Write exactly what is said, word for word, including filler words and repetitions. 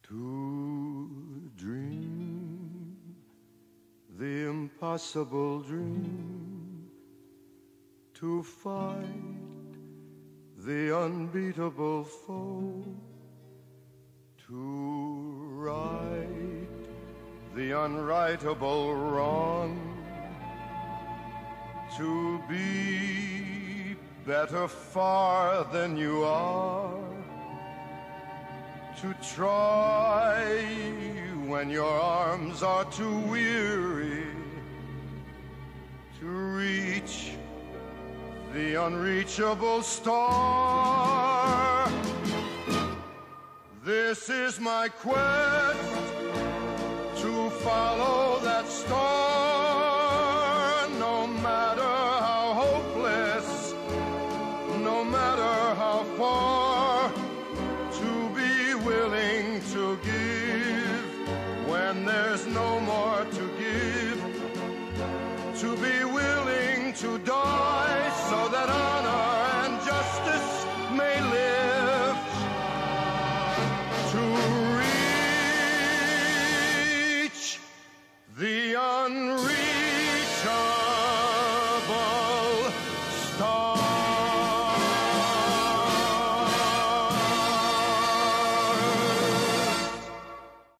To dream the impossible dream, to fight the unbeatable foe, to right the unrightable wrong, to be better far than you are, to try when your arms are too weary, to reach the unreachable star. This is my quest, to follow that star.